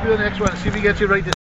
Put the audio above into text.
do the next one. See if he gets you right this